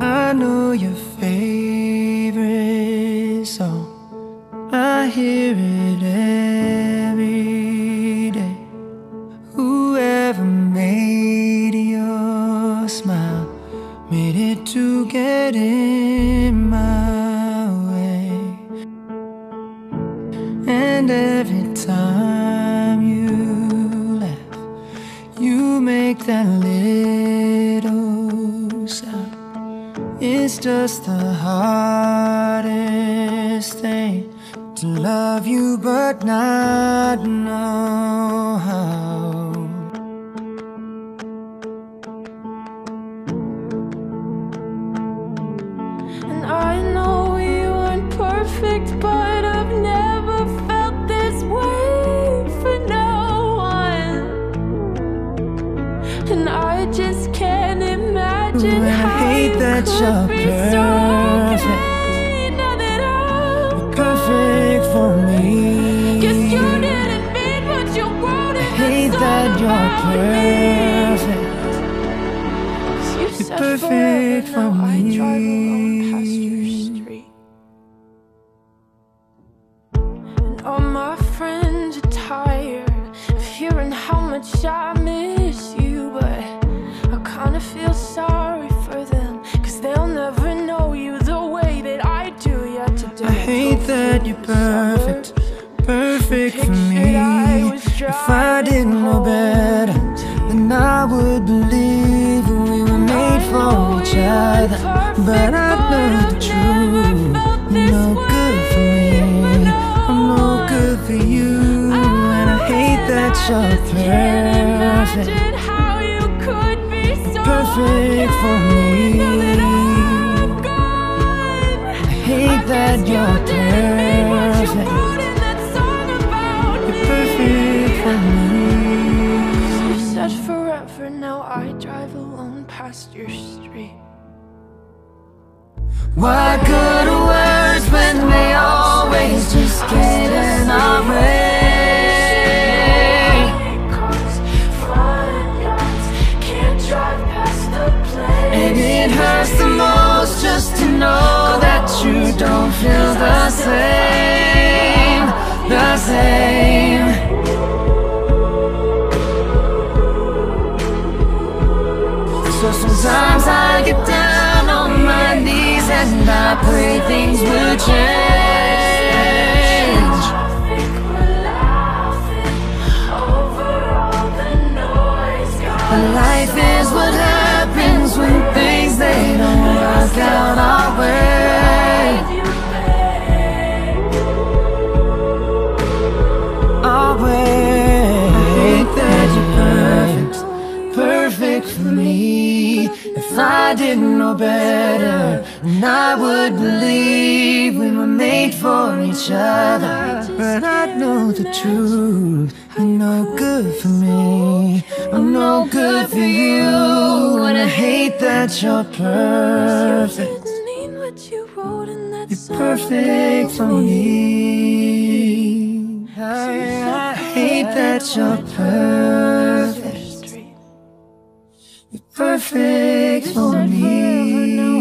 I know your favorite song. I hear it every day. Whoever made your smile made it to get in my way. And every time you laugh, you make that little sound. It's just the hardest thing to love you but not know how. And I know we weren't perfect, but I've never felt this way for no one. And I just can't imagine how you could be so okay now that I'm perfect for me. 'Cause you didn't mean what you wrote in the song. Hate that you're perfect. You're perfect for me. I drive alone past your street, and all my friends are tired of hearing how much I miss you. But I kinda feel sorry for them, 'cause they'll never know you the way that I do yet today. I hate that you're perfect, perfect for me. If I didn't know better, then I would believe we were made for each other. But I know the truth, you're no good for me, I'm no good for you. And I hate that you're perfect, perfect for me. I hate that you're perfect, you're perfect for me. You said forever, now I drive alone past your street. What good are words when they always just get in our way? And it hurts the most just to know that you don't feel the same, the same. So sometimes I get down on my knees and I pray things will change. But life is what happens when things they don't work out our way. Our way. I hate that you're perfect, perfect for me. If I didn't know better, then I would believe we were made for each other. But I know the truth, you're no good for me, I'm no good for you. And I hate that you're perfect, you're perfect for me. I hate that you're perfect, you're perfect for me.